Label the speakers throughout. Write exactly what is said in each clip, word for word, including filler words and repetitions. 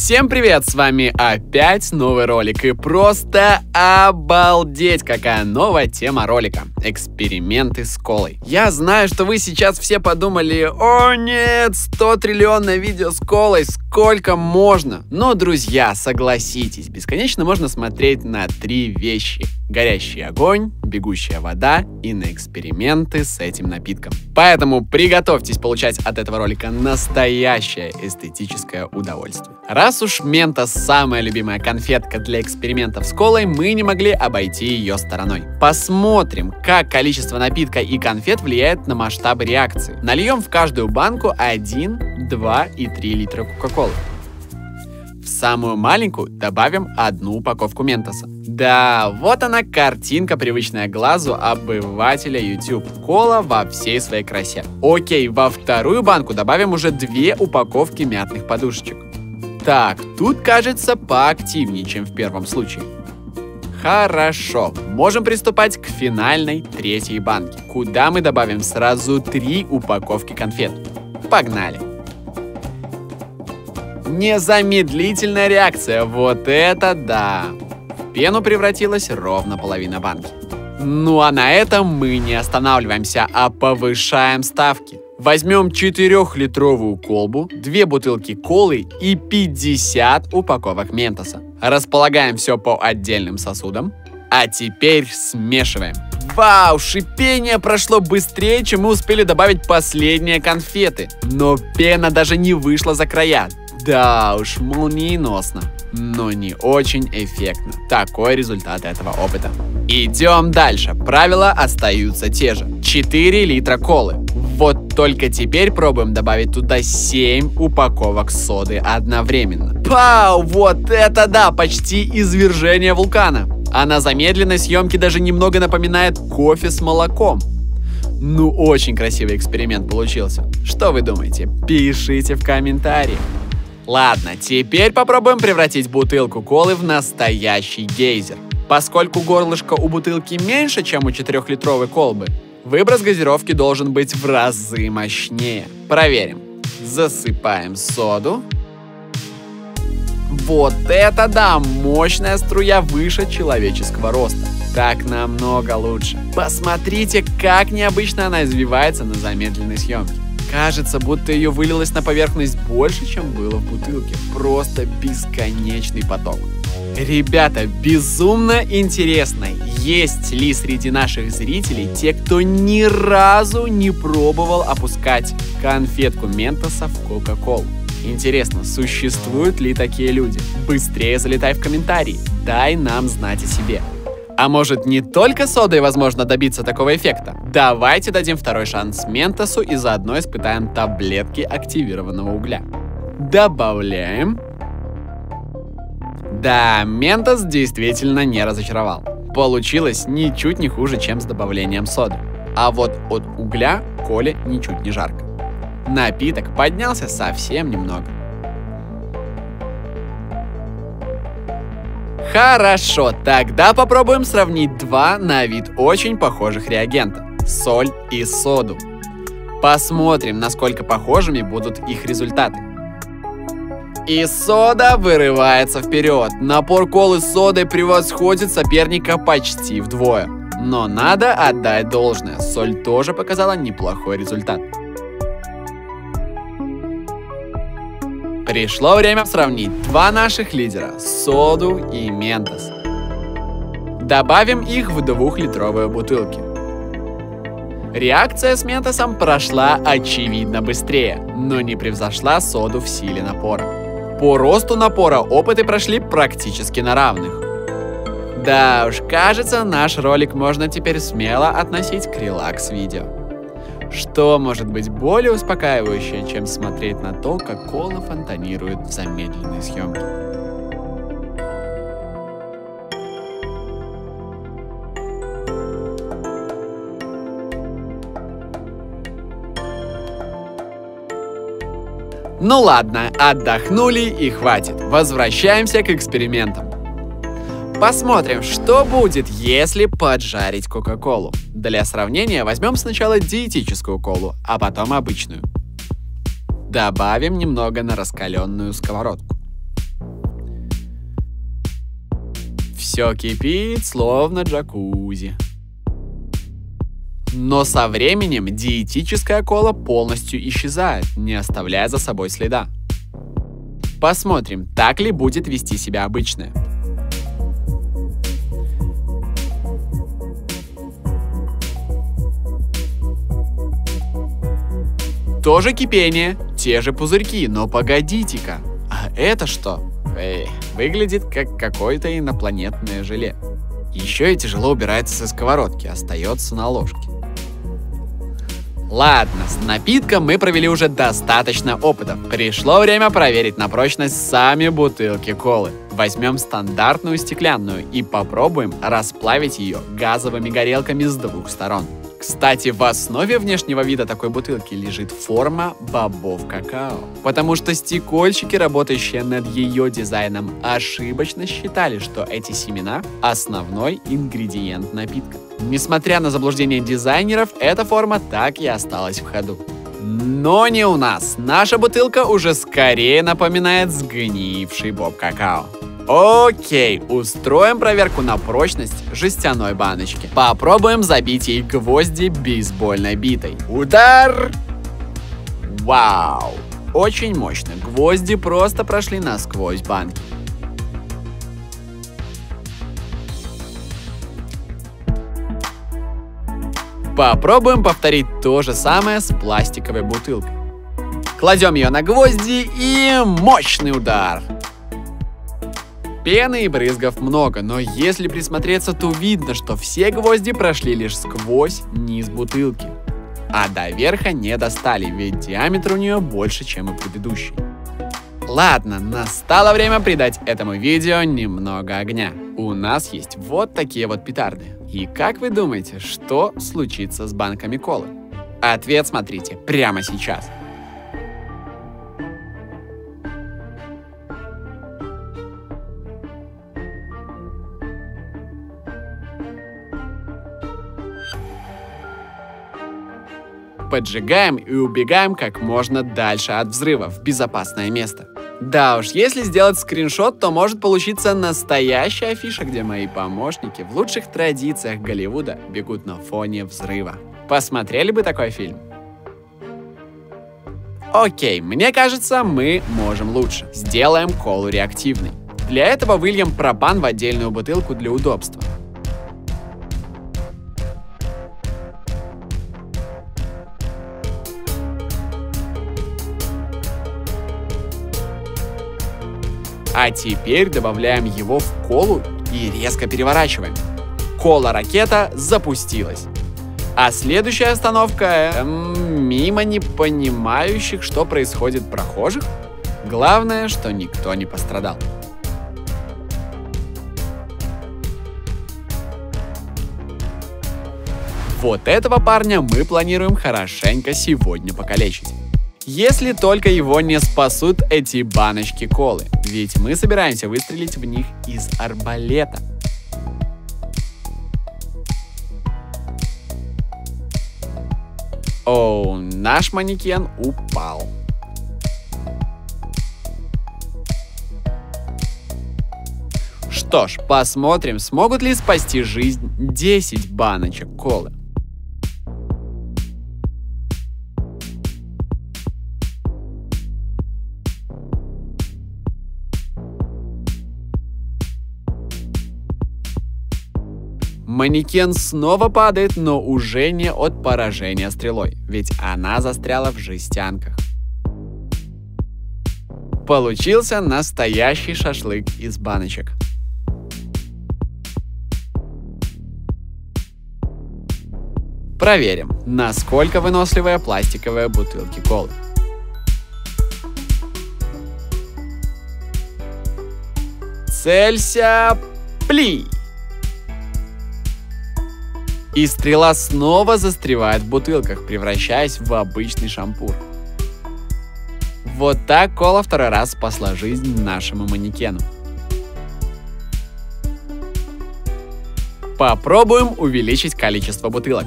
Speaker 1: Всем привет, с вами опять новый ролик, и просто обалдеть, какая новая тема ролика. Эксперименты с колой. Я знаю, что вы сейчас все подумали: о нет, сто триллионное видео с колой, сколько можно? Но, друзья, согласитесь, бесконечно можно смотреть на три вещи: горящий огонь, бегущая вода и на эксперименты с этим напитком. Поэтому приготовьтесь получать от этого ролика настоящее эстетическое удовольствие. Раз уж Mentos самая любимая конфетка для экспериментов с колой, мы не могли обойти ее стороной. Посмотрим, как количество напитка и конфет влияет на масштабы реакции. Нальем в каждую банку один, два и три литра кока-колы. В самую маленькую добавим одну упаковку Ментоса. Да, вот она, картинка, привычная глазу обывателя YouTube. Кола во всей своей красе. Окей, во вторую банку добавим уже две упаковки мятных подушечек. Так, тут кажется поактивнее, чем в первом случае. Хорошо, можем приступать к финальной третьей банке, куда мы добавим сразу три упаковки конфет. Погнали! Незамедлительная реакция, вот это да! В пену превратилась ровно половина банки. Ну а на этом мы не останавливаемся, а повышаем ставки. Возьмем четырёхлитровую колбу, две бутылки колы и пятьдесят упаковок Ментоса. Располагаем все по отдельным сосудам. А теперь смешиваем. Вау, шипение прошло быстрее, чем мы успели добавить последние конфеты. Но пена даже не вышла за края. Да уж, молниеносно, но не очень эффектно. Такой результат этого опыта. Идем дальше. Правила остаются те же. четыре литра колы. Вот только теперь пробуем добавить туда семь упаковок соды одновременно. Пау, вот это да, почти извержение вулкана. А на замедленной съемке даже немного напоминает кофе с молоком. Ну, очень красивый эксперимент получился. Что вы думаете? Пишите в комментариях. Ладно, теперь попробуем превратить бутылку колы в настоящий гейзер. Поскольку горлышко у бутылки меньше, чем у четырёхлитровой колбы, выброс газировки должен быть в разы мощнее. Проверим. Засыпаем соду. Вот это да, мощная струя выше человеческого роста. Так намного лучше. Посмотрите, как необычно она извивается на замедленной съемке. Кажется, будто ее вылилось на поверхность больше, чем было в бутылке. Просто бесконечный поток. Ребята, безумно интересно, есть ли среди наших зрителей те, кто ни разу не пробовал опускать конфетку Ментоса в Кока-Колу? Интересно, существуют ли такие люди? Быстрее залетай в комментарии, дай нам знать о себе. А может, не только содой возможно добиться такого эффекта? Давайте дадим второй шанс Ментосу и заодно испытаем таблетки активированного угля. Добавляем. Да, Ментос действительно не разочаровал. Получилось ничуть не хуже, чем с добавлением соды. А вот от угля Коле ничуть не жарко. Напиток поднялся совсем немного. Хорошо, тогда попробуем сравнить два на вид очень похожих реагента – соль и соду. Посмотрим, насколько похожими будут их результаты. И сода вырывается вперед. Напор колы с содой превосходит соперника почти вдвое. Но надо отдать должное, соль тоже показала неплохой результат. Пришло время сравнить два наших лидера – соду и Ментос. Добавим их в двухлитровые бутылки. Реакция с Ментосом прошла очевидно быстрее, но не превзошла соду в силе напора. По росту напора опыты прошли практически на равных. Да уж, кажется, наш ролик можно теперь смело относить к релакс-видео. Что может быть более успокаивающее, чем смотреть на то, как кола фонтанирует в замедленной съемке? Ну ладно, отдохнули и хватит. Возвращаемся к экспериментам. Посмотрим, что будет, если поджарить Кока-Колу. Для сравнения возьмем сначала диетическую колу, а потом обычную. Добавим немного на раскаленную сковородку. Все кипит, словно джакузи. Но со временем диетическая кола полностью исчезает, не оставляя за собой следа. Посмотрим, так ли будет вести себя обычная. Тоже кипение, те же пузырьки, но погодите-ка, а это что? Эй, выглядит как какое-то инопланетное желе. Еще и тяжело убирается со сковородки, остается на ложке. Ладно, с напитком мы провели уже достаточно опытов. Пришло время проверить на прочность сами бутылки колы. Возьмем стандартную стеклянную и попробуем расплавить ее газовыми горелками с двух сторон. Кстати, в основе внешнего вида такой бутылки лежит форма бобов какао, потому что стекольщики, работающие над ее дизайном, ошибочно считали, что эти семена – основной ингредиент напитка. Несмотря на заблуждение дизайнеров, эта форма так и осталась в ходу. Но не у нас. Наша бутылка уже скорее напоминает сгнивший боб какао. Окей, устроим проверку на прочность жестяной баночки. Попробуем забить ей гвозди бейсбольной битой. Удар! Вау! Очень мощно. Гвозди просто прошли насквозь банки. Попробуем повторить то же самое с пластиковой бутылкой. Кладем ее на гвозди и мощный удар. Пены и брызгов много, но если присмотреться, то видно, что все гвозди прошли лишь сквозь низ бутылки. А до верха не достали, ведь диаметр у нее больше, чем у предыдущей. Ладно, настало время придать этому видео немного огня. У нас есть вот такие вот петарды. И как вы думаете, что случится с банками колы? Ответ смотрите прямо сейчас. Поджигаем и убегаем как можно дальше от взрыва, в безопасное место. Да уж, если сделать скриншот, то может получиться настоящая афиша, где мои помощники в лучших традициях Голливуда бегут на фоне взрыва. Посмотрели бы такой фильм? Окей, мне кажется, мы можем лучше. Сделаем колу реактивной. Для этого выльем пропан в отдельную бутылку для удобства. А теперь добавляем его в колу и резко переворачиваем. Кола-ракета запустилась. А следующая остановка эм, мимо непонимающих, что происходит, прохожих. Главное, что никто не пострадал. Вот этого парня мы планируем хорошенько сегодня покалечить. Если только его не спасут эти баночки колы, ведь мы собираемся выстрелить в них из арбалета. Оу, наш манекен упал. Что ж, посмотрим, смогут ли спасти жизнь десять баночек колы. Манекен снова падает, но уже не от поражения стрелой, ведь она застряла в жестянках. Получился настоящий шашлык из баночек. Проверим, насколько выносливые пластиковые бутылки колы. Целься, пли! И стрела снова застревает в бутылках, превращаясь в обычный шампур. Вот так кола второй раз спасла жизнь нашему манекену. Попробуем увеличить количество бутылок.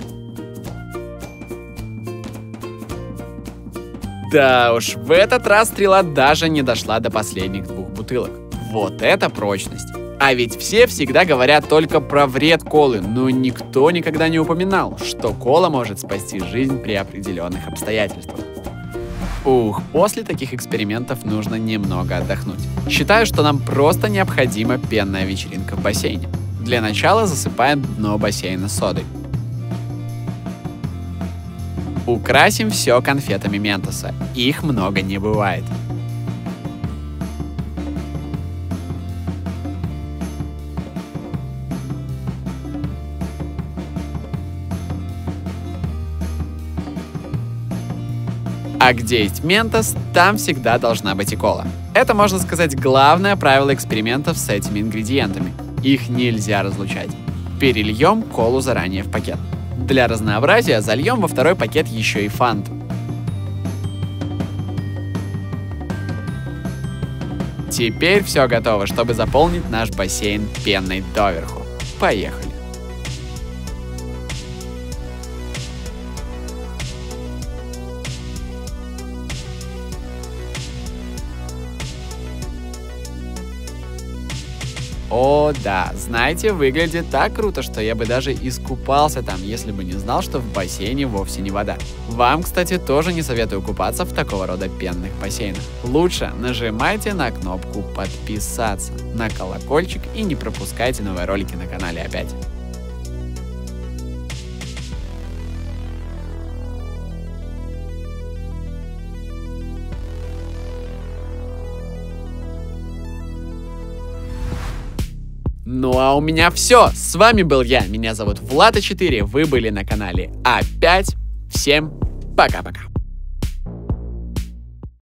Speaker 1: Да уж, в этот раз стрела даже не дошла до последних двух бутылок. Вот это прочность! А ведь все всегда говорят только про вред колы, но никто никогда не упоминал, что кола может спасти жизнь при определенных обстоятельствах. Ух, после таких экспериментов нужно немного отдохнуть. Считаю, что нам просто необходима пенная вечеринка в бассейне. Для начала засыпаем дно бассейна содой. Украсим все конфетами Ментоса. Их много не бывает. А где есть Ментос, там всегда должна быть и кола. Это, можно сказать, главное правило экспериментов с этими ингредиентами. Их нельзя разлучать. Перельем колу заранее в пакет. Для разнообразия зальем во второй пакет еще и фанту. Теперь все готово, чтобы заполнить наш бассейн пеной доверху. Поехали! О, да, знаете, выглядит так круто, что я бы даже искупался там, если бы не знал, что в бассейне вовсе не вода. Вам, кстати, тоже не советую купаться в такого рода пенных бассейнах. Лучше нажимайте на кнопку подписаться, на колокольчик и не пропускайте новые ролики на канале опять. Ну а у меня все. С вами был я. Меня зовут Влад а четыре. Вы были на канале А пять. Всем пока-пока.